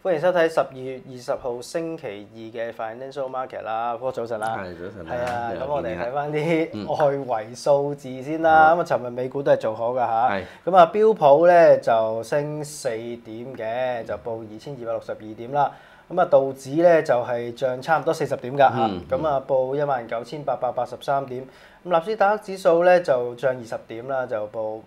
歡迎收睇12月20號星期2嘅 Financial Market 啦，哥早晨啦。 係早晨。 係啊，咁我哋睇翻嗯啲外圍數字先啦。咁啊，尋日美股都係做好㗎嚇。 係。 咁啊，標普咧就升4點嘅，就報2262點啦。咁啊，道指咧就係漲差唔多40點㗎嚇。咁啊，報19883點。咁納斯達克指數咧就漲20點啦，就報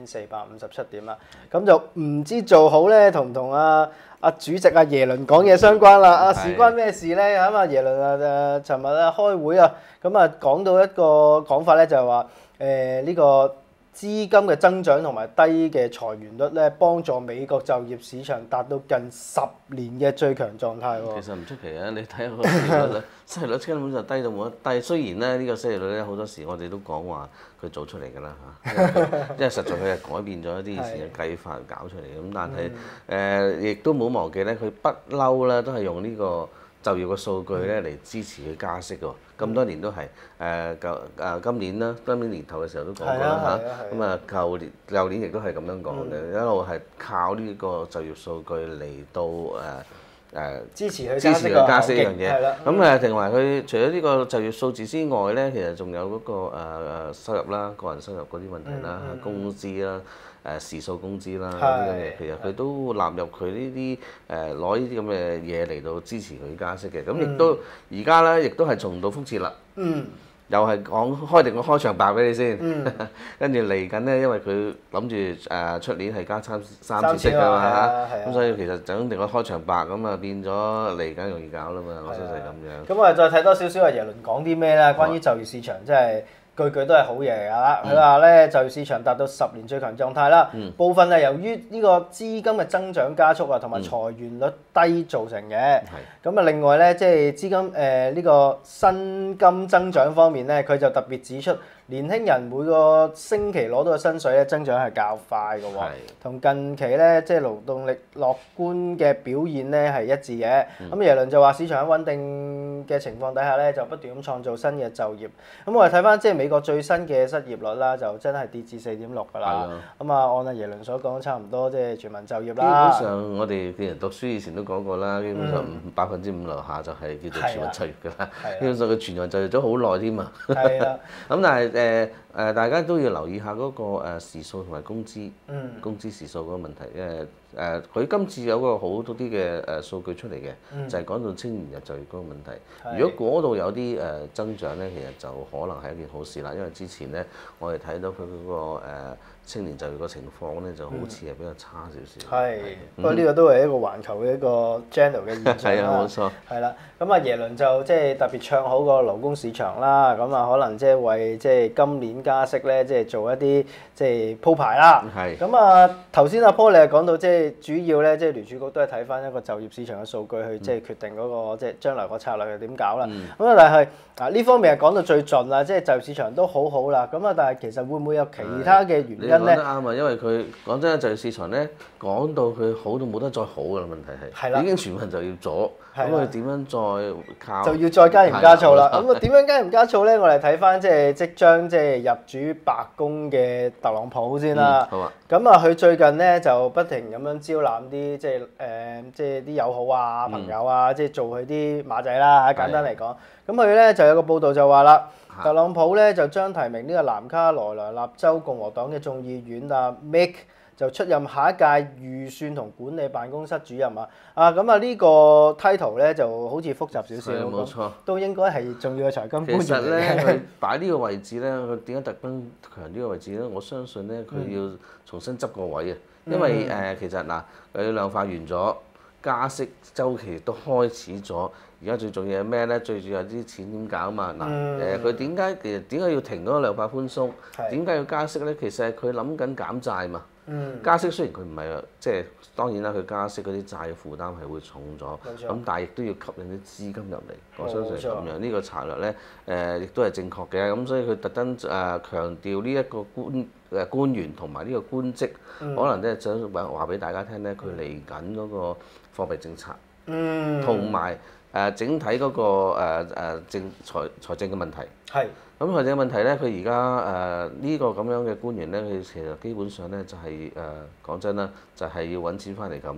5457點啦。咁就唔知做好咧，同唔同阿主席阿耶倫講嘢相關啦。事關咩事咧？咁啊，耶倫尋日啊開會啊，咁啊講到一個講法咧，就係話呢個資金嘅增長同埋低嘅裁員率咧，幫助美國就業市場達到近10年嘅最強狀態喎。 其實唔出奇啊！你睇下個失業率咧，失業率根本就低到冇得低。雖然咧呢個失業率咧好多時我哋都講話佢做出嚟㗎啦嚇，因為實在佢係改變咗一啲以前嘅計法搞出嚟嘅。咁但係亦都冇忘記咧，佢不嬲咧都係用呢個就業嘅數據咧嚟支持佢加息㗎喎。咁多年都係今年啦，今年年頭嘅時候都講過啦嚇。咁啊，舊年亦都係咁樣講嘅，一路係靠呢個就業數據嚟到支持佢加息呢樣嘢。咁同埋佢除咗呢個就業數字之外咧，其實仲有嗰個收入啦、個人收入嗰啲問題啦、工資啦、時數工資啦呢樣嘢，其實佢都納入佢呢啲攞呢啲咁嘅嘢嚟到支持佢加息嘅。咁亦都而家咧，亦都係重蹈覆轍啦。又係開定個開場白俾你先，跟住嚟緊咧，因為佢諗住出年係加三次息㗎嘛，咁所以其實整定個開場白咁啊，變咗嚟緊容易搞啦嘛，我相信係咁樣。 咁我哋再睇多少少阿耶倫講啲咩啦？關於就業市場，即係句句都係好嘢嚟㗎啦。佢話咧，就業市場達到10年最強狀態啦，部分係由於呢個資金嘅增長加速啊，同埋裁員率低造成嘅。咁啊，另外咧，即係資金呢個薪金增長方面咧，佢就特別指出，年輕人每個星期攞到嘅薪水咧增長係較快嘅喎，同近期咧即係勞動力樂觀嘅表現咧係一致嘅。咁耶倫就話市場喺穩定嘅情況底下咧，就不斷咁創造新嘅就業。咁我哋睇翻即係美國最新嘅失業率啦，就真係跌至4.6㗎啦。咁啊，按阿耶倫所講，差唔多即係全民就業啦。 基本上我哋嘅人讀書以前都講過啦，基本上5%樓下就係叫做全民就業㗎啦。基本上佢全民就業咗好耐添啊。係啦。咁但係大家都要留意下嗰個時數同埋工資時數嗰個問題。佢今次有個好多啲嘅數據出嚟嘅，就係講到青年入就業嗰個問題。如果嗰度有啲增長咧，其實就可能係一件好事啦。因為之前咧，我哋睇到佢嗰個青年就業個情況咧，就好似係比較差少少。係， 不過呢個都係一個環球嘅一個 general 嘅現象啦。 係啊，冇錯。 係啦，咁啊耶倫就即係特別唱好個勞工市場啦。咁啊，可能即係為即係今年加息咧，即係做一啲即係鋪排啦。係。咁啊，頭先阿 Paul 你係講到即係主要咧，即係聯儲局都係睇翻一個就業市場嘅數據去即係決定嗰個即係將來個策略係點搞啦。咁啊，但係呢方面係講到最盡啦，即係就業市場都好好啦。咁啊，但係其實會唔會有其他嘅原因咧？ 你講得啱啊，因為佢講真，就業市場咧講到佢好到冇得再好㗎啦，問題係已經全民就業咗，咁佢點樣再靠？就要再加鹽加醋啦。咁啊，點樣加鹽加醋咧？我哋睇翻即係即將即係入主白宮嘅特朗普先啦。好啊。咁啊，佢最近咧就不停咁樣招攬啲即係啲友好啊、朋友啊，即係做佢啲馬仔啦。簡單嚟講，咁佢咧就有個報道就話啦，特朗普咧就將提名呢個南卡羅來納州共和黨嘅眾議院Mick就出任下一屆預算同管理辦公室主任啊！咁啊呢個 title 咧就好似複雜少少， 冇錯， 都應該係重要嘅財金官員嚟嘅。 其實咧，佢擺呢個位置咧，佢點解特登強呢個位置咧？我相信咧，佢要重新執個位啊！因為其實嗱，佢量化完咗，加息週期都開始咗。而家最重要係咩咧？最重要係啲錢點搞啊嘛！嗱，佢點解要停嗰個量化寬鬆？點解要加息咧？其實係佢諗緊減債嘛。加息雖然佢唔係即係當然啦，佢加息嗰啲債嘅負擔係會重咗，咁但係亦都要吸引啲資金入嚟。我相信係咁樣，呢個策略咧亦都係正確嘅。咁所以佢特登強調呢一個官員同埋呢個官職，可能咧想話俾大家聽咧，佢嚟緊嗰個貨幣政策，同埋整體嗰個財政嘅問題。係。咁財政嘅問題咧，佢而家呢個咁樣嘅官員咧，佢其實基本上咧就係講真啦，就係要揾錢翻嚟咁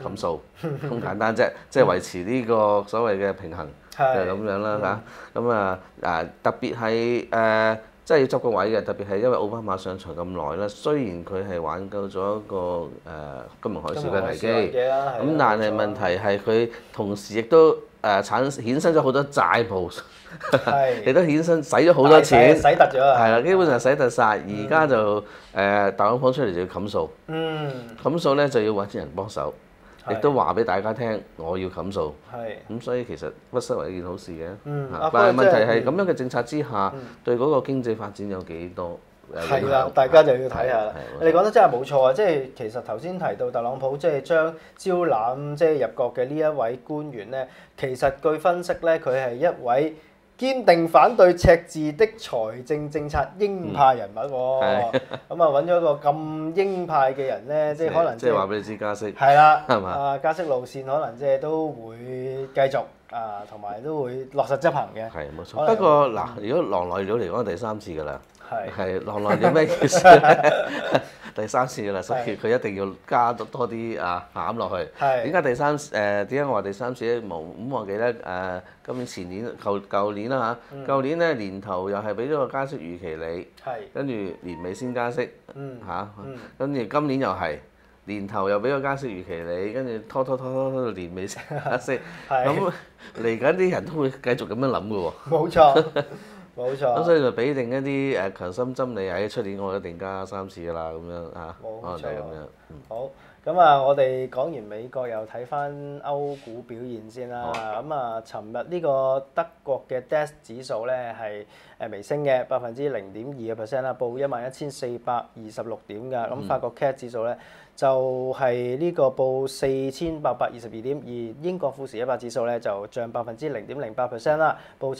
冚數，咁簡單啫，即係維持呢個所謂嘅平衡，就係咁樣啦嚇。咁特別係即係要執個位嘅，特別係因為奧巴馬上場咁耐啦，雖然佢係挽救咗一個金融海嘯嘅危機，咁但係問題係佢同時亦都衍生咗好多債務，亦都衍生使咗好多錢， 使突咗係啦，基本上使突晒。而家就特朗普出嚟就要冚數，冚數咧就要揾啲人幫手，亦都話俾大家聽，我要冚數。咁所以其實不失為一件好事嘅。但係問題係咁樣嘅政策之下，對嗰個經濟發展有幾多？ 係啦，大家就要睇下啦。你講得真係冇錯啊！即係其實頭先提到特朗普即係將招攬即係入國嘅呢一位官員咧，其實據分析咧，佢係一位堅定反對赤字的財政政策鷹派人物喎。咁揾咗一個咁鷹派嘅人咧，即係可能即係話俾你知加息係啦， 係嘛？ 加息路線可能即係都會繼續同埋都會落實執行嘅。 係冇錯。不過嗱，如果狼來了嚟講，第三次㗎啦。係狼來了咩意思咧？第三次㗎啦，所以佢一定要加多啲餡落去。點解點解我話第三次咧？冇咁我記得今年前年舊年啦嚇，舊年咧年頭又係俾咗個加息預期你，跟住年尾先加息跟住今年又係年頭又俾個加息預期你，跟住拖到年尾先加息。咁嚟緊啲人都會繼續咁樣諗㗎喎。 冇錯。冇錯， 咁所以就俾定一啲強心針你喺出年我一定加3次㗎啦，咁樣嚇，可能係咁樣。 好，咁我哋講完美國，又睇翻歐股表現先啦。咁尋日呢個德國嘅 DAX 指數咧係微升嘅0.2%啦，報11,426點㗎。咁法國 CAC 指數咧就係呢個報4,822點，而英國富時100指數咧就漲0.08%啦，報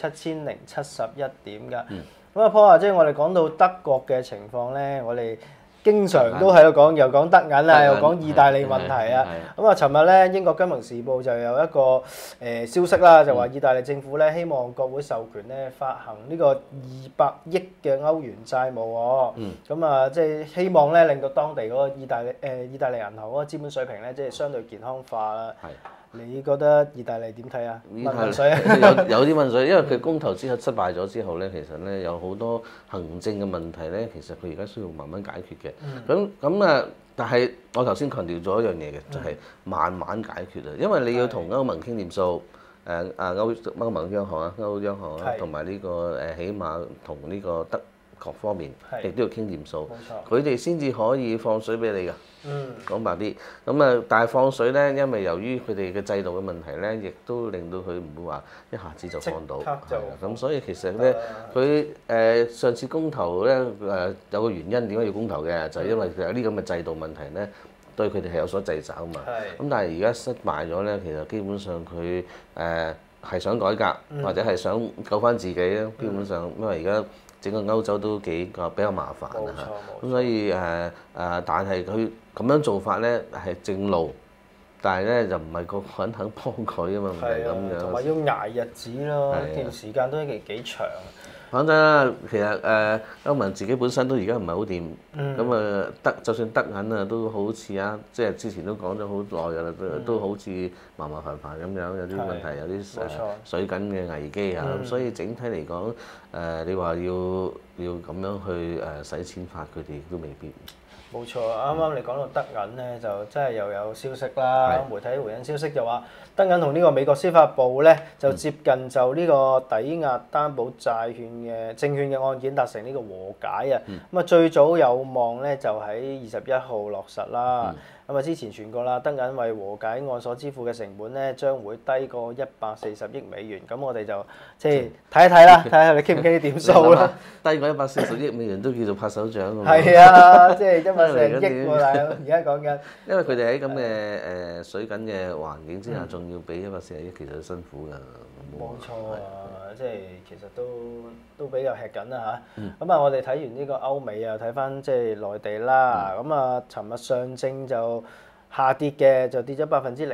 7,071點㗎。咁Paul啊，即係我哋講到德國嘅情況咧，我哋經常都喺度講，又講德銀啊，又講意大利問題啊。咁尋日咧，英國金融時報就有一個消息啦，就話意大利政府咧希望國會授權咧發行呢個200億嘅歐元債務喎。咁即係希望咧令到當地嗰個意大利銀行嗰個資本水平咧，即係相對健康化啦。你覺得意大利點睇啊？問水有啲問水，因為佢公投之後失敗咗之後咧，其實咧有好多行政嘅問題咧，其實佢而家需要慢慢解決嘅。但係我頭先強調咗一樣嘢嘅，就係慢慢解決啊，因為你要同歐盟傾掂數，歐盟央行歐央行同埋呢個起碼同呢個德國方面亦都要傾掂數，佢哋先至可以放水俾你㗎。講白啲，但係放水咧，因為由於佢哋嘅制度嘅問題咧，亦都令到佢唔會話一下子就放到，咁所以其實咧，佢上次公投咧有個原因點解要公投嘅，就係因為佢有啲咁嘅制度問題咧，對佢哋係有所掣肘啊嘛。咁但係而家失敗咗咧，其實基本上佢係想改革或者係想救翻自己咧，基本上因為而家整個歐洲都比較麻煩啊，咁所以但係佢咁樣做法咧係正路，但係咧就唔係個個人肯幫佢啊嘛，唔係咁樣。 同埋要捱日子咯，段時間都幾長。 講真啦，其實歐盟自己本身都而家唔係好掂，咁就算德銀啊都好似即係之前都講咗好耐㗎啦，都好似麻煩咁樣，有啲問題，有啲水緊嘅危機啊，咁所以整體嚟講，你話要咁樣去使錢法，佢哋都未必。 冇錯，啱啱你講到德銀咧，就真係又有消息啦。媒體回應消息就話，德銀同呢個美國司法部咧就接近就呢個抵押擔保證券嘅案件達成呢個和解啊。最早有望咧就喺21號落實啦。之前傳過啦，德銀為和解案所支付嘅成本咧將會低過140億美元。咁我哋就即係睇一睇啦，睇下你傾唔傾啲點數啦。 低過140億美元都叫做拍手掌㗎嘛。 係啊，即係140億喎，大佬，而家講緊。因為佢哋喺咁嘅水緊嘅環境之下，仲要俾140億，其實都辛苦㗎。 冇錯啊，即係其實都比較吃緊啦嚇。我哋睇完呢個歐美啊，睇翻即係內地啦。尋日上證就下跌嘅，就跌咗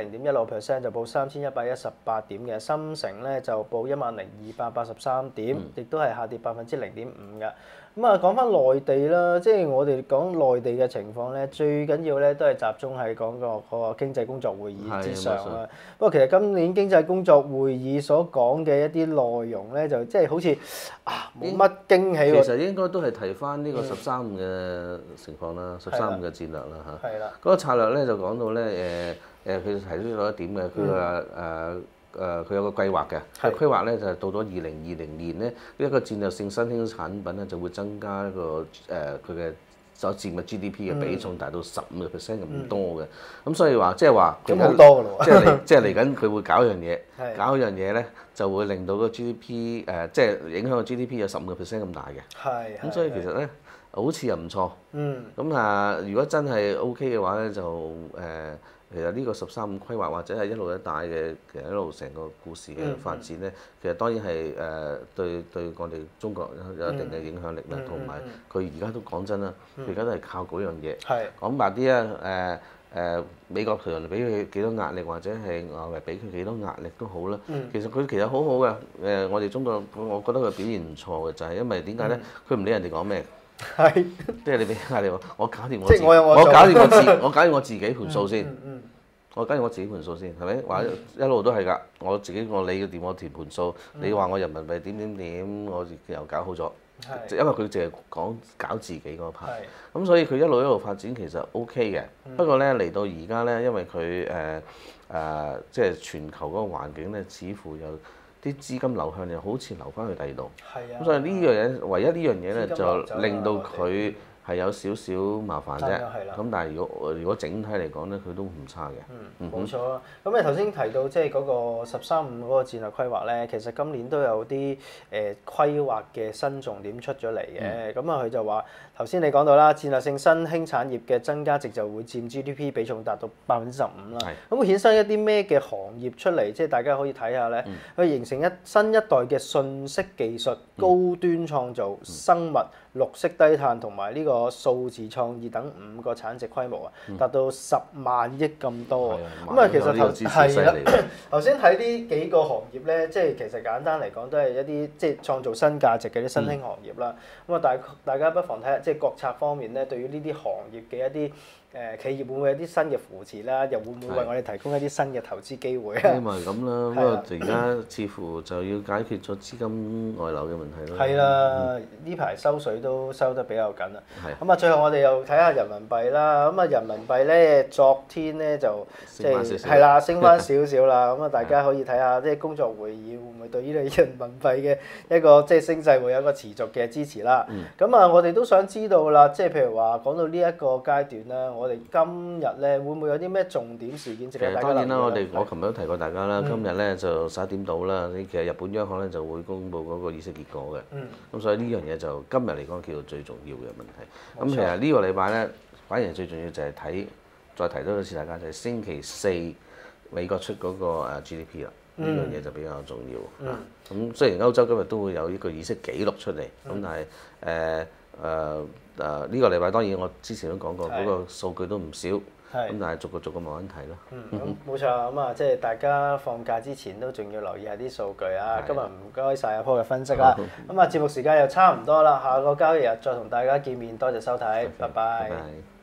0.16%，就報3118點嘅。深成咧就報10,283點，亦都係下跌0.5%嘅。 咁啊，講翻內地啦，即係我哋講內地嘅情況咧，最緊要咧都係集中喺講個經濟工作會議之上啦。不過其實今年經濟工作會議所講嘅一啲內容咧，就即係好似冇乜驚喜喎。 其實應該都係提翻呢個15嘅情況啦，15嘅戰略啦嚇。 係啦。 嗰個策略咧就講到咧佢提出咗一點嘅，佢話佢有個計劃嘅，個規劃咧就係到咗2020年咧，一個戰略性新興產品咧就會增加一個佢嘅所佔嘅 GDP 嘅比重達到15%咁多嘅，咁所以話即係話咁好多㗎咯喎， 即係嚟緊佢會搞一樣嘢，搞一樣嘢咧就會令到個 GDP 即係影響個 GDP 有15%咁大嘅， 係， 咁所以其實咧好似又唔錯，咁如果真係 OK 嘅話咧就其實呢個13規劃或者係一路一帶嘅，其實一路成個故事嘅發展咧，其實當然係對我哋中國有一定嘅影響力啦，同埋佢而家都講真啦，佢而家都係靠嗰樣嘢。講白啲啊，美國無論俾佢幾多壓力，或者係外圍俾佢幾多壓力都好啦。其實佢其實好好嘅，我哋中國我覺得佢表現唔錯嘅，就係因為點解咧？佢唔理人哋講咩。 係， 即係你俾壓力我搞掂我自己，我搞掂我自己盤數先。我搞掂我自己盤數先，係咪？話一路都係㗎，我理嘅掂我條盤數。你話我人民幣點，我又搞好咗。因為佢淨係講搞自己嗰 part。咁所以佢一路發展其實 OK 嘅。不過咧嚟到而家咧，因為佢即係全球嗰個環境咧，似乎有啲資金流向又好似流翻去第二度。咁所以呢樣嘢，唯一呢樣嘢咧，就令到佢係有少少麻煩啫。咁但係如果整體嚟講咧，佢都唔差嘅。 冇錯啊。咁你頭先提到即係嗰個13嗰個戰略規劃咧，其實今年都有啲規劃嘅新重點出咗嚟嘅。咁佢就話頭先你講到啦，戰略性新興產業嘅增加值就會佔 GDP 比重達到15%啦。咁會衍生一啲咩嘅行業出嚟？即係大家可以睇下咧，佢形成新一代嘅信息技術、高端創造、生物、綠色低碳同埋呢個數字創意等5個產值規模啊，達到10萬億咁多啊！咁啊，其實頭先睇呢幾個行業咧，即係其實簡單嚟講都係一啲即係創造新價值嘅啲新興行業啦。咁啊，大家不妨睇下，即係國策方面咧，對於呢啲行業嘅一啲企業會唔會有啲新嘅扶持啦？又會唔會為我哋提供一啲新嘅投資機會啊？ 希望係咁啦，不過而家似乎就要解決咗資金外流嘅問題啦。 係啦，呢排收水都收得比較緊啦。咁啊，最後我哋又睇下人民幣啦。咁啊，人民幣咧，昨天咧就即係係啦，升翻少少啦。咁啊，大家可以睇下即係工作會議會唔會對呢個人民幣嘅一個即係升勢會有一個持續嘅支持啦。咁啊，我哋都想知道啦，即係譬如話講到呢一個階段啦，我哋今日咧會唔會有啲咩重點事件值得大家留意？ 當然啦，我琴日都提過大家啦，今日咧就11點到啦。其實日本央行咧就會公布嗰個議息結果嘅。咁所以呢樣嘢就今日嚟講叫做最重要嘅問題。咁其實呢個禮拜咧，反而最重要就係再提多一次大家就係星期四美國出嗰個GDP 啦。呢樣嘢就比較重要。咁雖然歐洲今日都會有呢個議息記錄出嚟，咁但係呢個禮拜當然我之前都講過，嗰個數據都唔少，咁但係逐個慢慢睇咯。 冇錯，咁啊，即係大家放假之前都仲要留意下啲數據啊。今日唔該晒阿 Paul 嘅分析啦。咁啊，節目時間又差唔多啦，下個交易日再同大家見面，多謝收睇，拜拜。